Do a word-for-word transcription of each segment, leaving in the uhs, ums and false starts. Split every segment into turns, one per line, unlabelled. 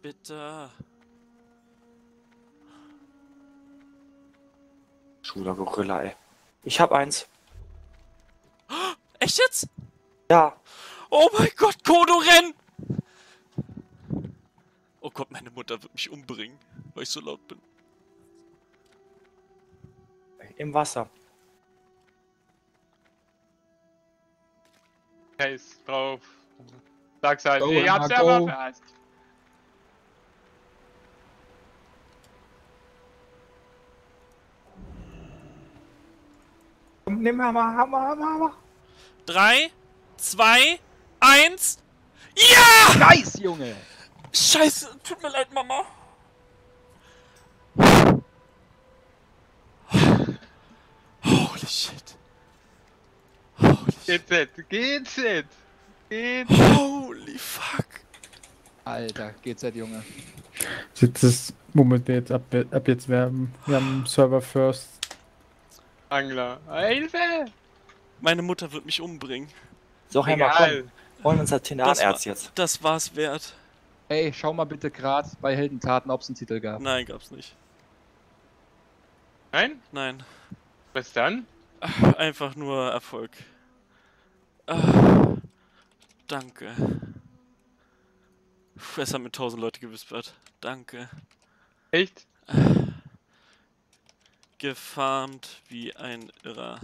Bitte.
Schuler Gorilla, ey. Ich hab eins.
Echt jetzt?
Ja.
Oh mein Gott, Kodo, renn! Oh Gott, meine Mutter wird mich umbringen, weil ich so laut bin.
Im Wasser.
Scheiß drauf. Sag's halt,
Go,
ich hab's
Emma,
ja
go.
mal fast.
Komm, nimm Hammer, Hammer, Hammer, Hammer.
Drei, zwei, eins. Ja!
Nice, Junge!
Scheiße, tut mir leid, Mama. Holy shit. Holy shit.
Geht's jetzt, geht's jetzt. Geht's.
Holy fuck.
Alter, G Z, Junge.
Jetzt ist, womit wir jetzt ab, ab jetzt werden. Wir haben Server First.
Angler. Hilfe!
Meine Mutter wird mich umbringen.
So, Hammer, komm.
Egal.
Wollen uns das
Das,
Tindanerz
war,
jetzt.
das war's wert.
Ey, schau mal bitte gerade bei Heldentaten, ob es einen Titel gab.
Nein, gab's nicht.
Nein?
Nein.
Was dann?
Einfach nur Erfolg. Ah, danke. Puh, es haben mir tausend Leute gewispert. Danke.
Echt?
Gefarmt wie ein Irrer.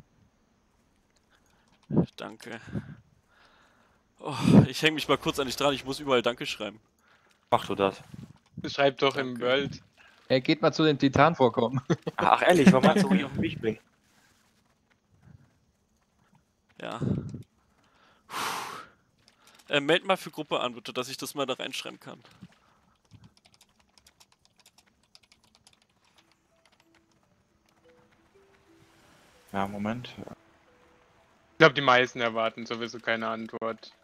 Danke. Oh, ich hänge mich mal kurz an dich dran, ich muss überall Danke schreiben.
Mach du das.
Schreib doch im
Danke.
World.
Ey, geht mal zu den Titanvorkommen.
Ach, ehrlich, warum meinst du, wo ich auf den Weg bin?
Ja. Puh. Äh, meld mal für Gruppe an, bitte, dass ich das mal da reinschreiben kann.
Ja, Moment.
Ich glaube, die meisten erwarten sowieso keine Antwort.